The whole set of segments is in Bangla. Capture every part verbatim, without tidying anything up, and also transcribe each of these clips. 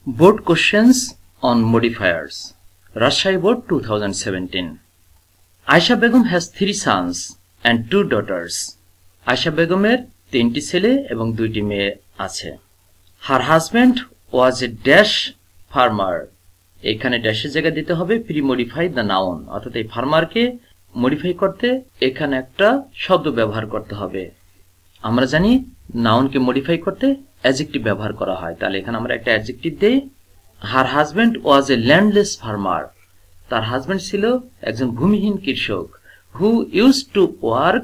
Board questions on modifiers. Rajshahi Board twenty seventeen. Aisha Begum has three sons and two daughters. Aisha Begumer তিনটি ছেলে এবং দুইটি মেয়ে আছে. Her husband was a dash farmer. এখানে ড্যাশের জায়গা দিতে হবে pre-modify the noun. অর্থাৎ এই ফার্মারকে মডিফাই করতে এখানে একটা শব্দ ব্যবহার করতে হবে. আমরা জানি নাউনকে মডিফাই করতে অ্যাডজেক্টিভ ব্যবহার করা হয়. তাহলে এখানে আমরা একটা অ্যাডজেক্টিভ দেই. Her husband was a landless farmer. তার হাজবেন্ড ছিল একজন ভূমিহীন কৃষক. Who used to work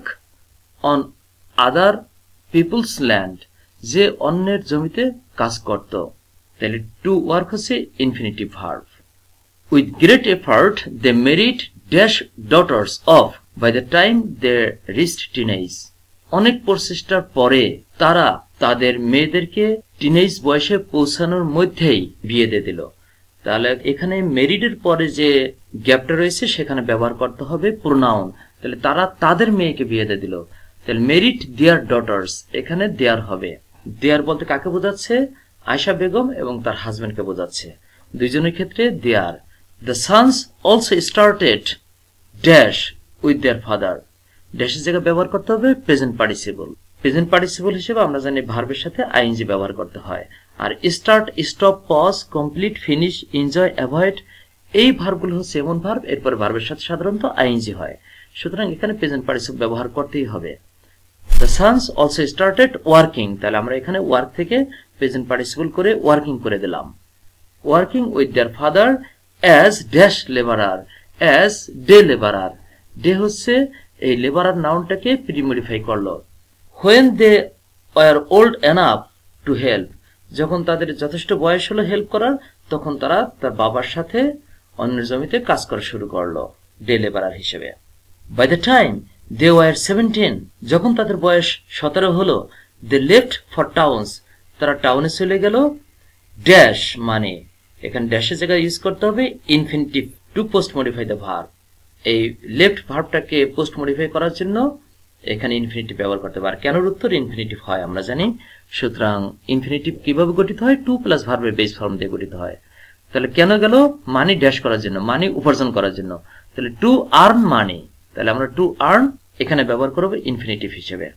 on other people's land. যে অন্যের জমিতে কাজ করত. তাহলে to work হচ্ছে infinitive verb. With great effort they married dash daughters of by the time they reached teenage. অনেক প্রচেষ্টার পরে তারা তাদের মেয়েদেরকে টিনেজ বয়সে পৌঁছানোর মধ্যেই বিয়ে দিয়ে দিল. তাহলে এখানে মেরিডের পরে যে গ্যাপটা রয়েছে সেখানে ব্যবহার করতে হবে প্রোনাউন. তাহলে তারা তাদের মেয়েকে বিয়ে দিয়ে দিল. তাহলে মেরিড দেয়ার ডটার্স, এখানে দেয়ার হবে. দেয়ার বলতে কাকে বোঝাচ্ছে? আয়েশা বেগম এবং তার হাজবেন্ডকে বোঝাচ্ছে. দুইজনের ক্ষেত্রে their. The sons also started dash with their father. ড্যাশের জায়গায় ব্যবহার করতে হবে প্রেজেন্ট পার্টিসিপল. প্রেজেন্ট পার্টিসিপল হিসেবে আমরা জানি ভার্বের সাথে আইএনজি ব্যবহার করতে হয়. আর start, stop, pause, complete, finish, enjoy, avoid এই ভার্বগুলো হচ্ছে এমন ভার্ব এরপর ভার্বের সাথে সাধারণত আইএনজি হয়. সুতরাং এখানে প্রেজেন্ট পার্টিসিপল ব্যবহার করতেই হবে. The sons also started working. তাহলে আমরা এখানে ওয়ার্ক থেকে প্রেজেন্ট পার্টিসিপল করে ওয়ার্কিং করে দিলাম. Working with their father as dash labourer, as day labourer. Day হচ্ছে এই লেবারার নাউনটাকে প্রিমডিফাই করলো. When they were old enough to help, যখন তাদের যথেষ্ট বয়স হলো হেল্প করার তখন তারা তার বাবার সাথে অন্যের জমিতে কাজ করা শুরু করলো ডে লেবারার হিসেবে. By the time they were seventeen, যখন তাদের বয়স সতেরো হলো, they left for towns, তারা টাউনে চলে গেল. ড্যাশ মানে এখানে ড্যাশের জায়গায় ইউজ করতে হবে infinitive to post modify the verb. এই লেফট ভার্বটাকে পোস্ট মডিফাই করার জন্য এখানে ইনফিনিটিভ ব্যবহার করতে পারে. কেন উত্তর ইনফিনিটিভ হয় আমরা জানি. সুতরাং ইনফিনিটিভ কিভাবে গঠিত হয়? টু প্লাস ভার্বের বেস ফর্ম দিয়ে গঠিত হয়. তাহলে কেন গেল? মানি ড্যাশ করার জন্য, মানি উপার্জন করার জন্য. তাহলে টু আর্ন মানি. তাহলে আমরা টু আর্ন এখানে ব্যবহার করব ইনফিনিটিভ হিসেবে.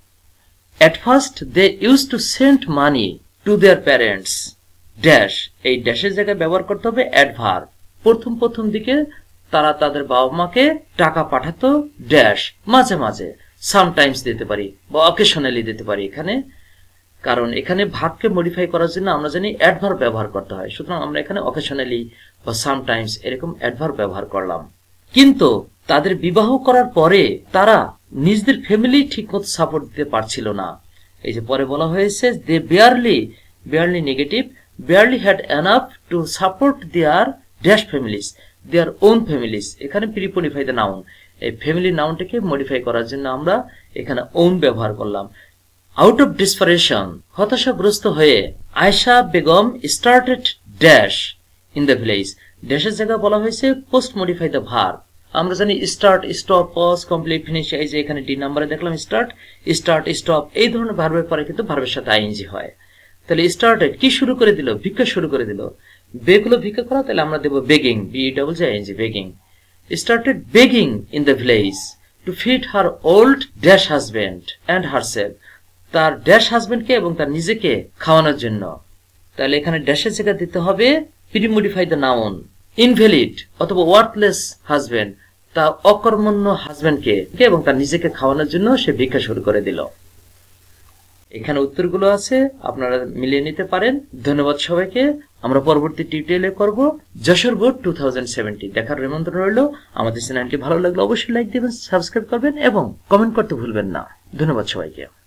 At first they use to send money to their parents dash. এই ড্যাশের জায়গায় ব্যবহার করতে হবে অ্যাডভার্ব. প্রথম প্রথম দিকে তারা তাদের বাবা মাকে টাকা পাঠাতো ড্যাশ মাঝে মাঝে. সামটাইমস দিতে পারি বা অকেশনালি দিতে পারি এখানে, কারণ এখানে ভার্বকে মডিফাই করার জন্য আমরা জানি অ্যাডভার্ব ব্যবহার করতে হয়. সুতরাং আমরা এখানে অকেশনালি বা সামটাইমস এরকম অ্যাডভার্ব ব্যবহার করলাম. কিন্তু তাদের বিবাহ করার পরে তারা নিজেদের ফ্যামিলি ঠিকমতো সাপোর্ট দিতে পারছিল না. এই যে পরে বলা হয়েছে they barely, barely negative, barely had enough to support their dash families, their own families. এখানে প্রি-মডিফাই দ্য নাউন. এই ফ্যামিলি নাউনটাকে মডিফাই করার জন্য আমরা এখানে ওন ব্যবহার করলাম. আউট অফ ডিসপারেশন, হতাশাগ্রস্ত হয়ে Ayesha Begum started dash in the village. ড্যাশের জায়গায় বলা হয়েছে পোস্ট মডিফাই দ্য ভার্ব. আমরা জানি start, stop, pause, complete, finish. এই যে এখানে ডি নাম্বারে দেখলাম স্টার্ট, স্টার্ট, স্টপ এই ধরনের ভার্বের পরে কিন্তু ভার্বের সাথে আইএনজি হয়. তাহলে স্টার্টেড কি শুরু করে দিল? ভিক্ষা শুরু করে দিল. বেগুলো ভিক্ষা করা, তাহলে আমরা দেবো begging, B double G ING, begging. Started begging in the village to feed her old dash husband and herself. তার ড্যাশ হাজবেন্ডকে এবং তার নিজেকে খাওয়ানোর জন্য. তাহলে এখানে ড্যাশের জায়গা দিতে হবে প্রি-মডিফাই দ্য নাউন. ইনভ্যালিড অথবা ওয়ার্থলেস হাজবেন্ড, তার অকর্মণ্য হাজবেন্ডকে এবং তার নিজেকে খাওয়ানোর জন্য সে ভিক্ষা শুরু করে দিল. এখানে উত্তরগুলো আছে, আপনারা মিলিয়ে নিতে পারেন. ধন্যবাদ সবাইকে. আমরা পরবর্তী টিউটোরিয়ালে করব Jessore board two thousand seventeen দেখার নিমন্ত্রণ রইল. আমাদের চ্যানেলটি ভালো লাগলে অবশ্যই লাইক দেবেন, সাবস্ক্রাইব করবেন এবং কমেন্ট করতে ভুলবেন না. ধন্যবাদ সবাইকে.